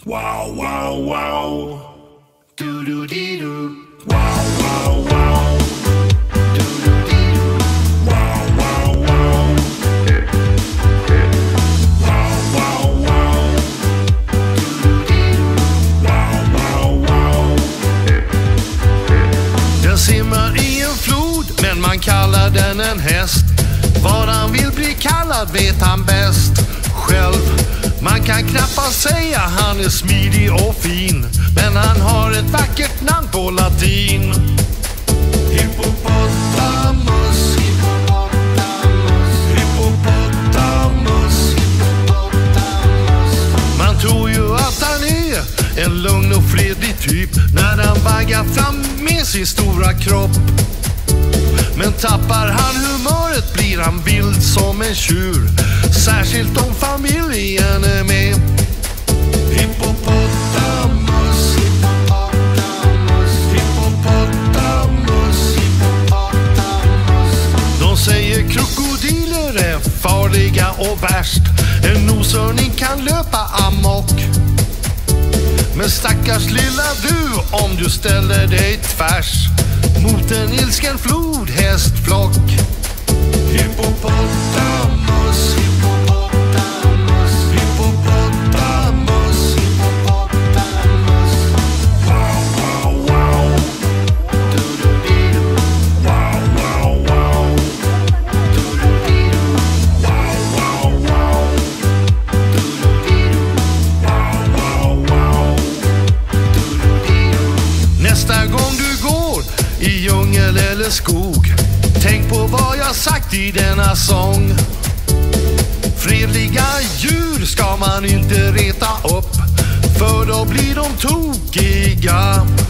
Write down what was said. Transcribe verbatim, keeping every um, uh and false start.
Wow, wow, wow. Do do dee do. Wow, wow, wow. Do do dee do. Wow, wow, wow. Wow, wow, wow. Do do dee do. Wow, wow, wow. Den simmar i en flod, men man kallar den en häst. Vad han vill bli kallad vet han bäst själv. Man kan knappast säga han är smidig och fin, men han har ett vackert namn på latin. Hippopotamus, hippopotamus, hippopotamus, hippopotamus. Man tror ju att han är en lugn och fredlig typ när han vaggar fram med sin stora kropp. Men tappar han humöret blir han vild som en tjur, särskilt om familjen är med. Hippopotamus, hippopotamus, hippopotamus, hippopotamus. De säger krokodiler är farliga och värst. En noshörning kan löpa amok. Men stackars lilla du, om du ställer dig tvärs mot en ilsken flodhästflock. Hippopotamus, hippopotamus, hippopotamus, hippopotamus. Wow, wow, wow. Do-do-dee-do. Wow, wow, wow. Do-do-dee-do. Wow, wow, wow. Do-do-dee-do. Wow, wow, wow. Do-do-dee-do. Nästa gång du går i djungel eller skog, tänk på vad jag sagt i denna sång. Fredliga djur ska man inte reta upp, för då blir de tokiga.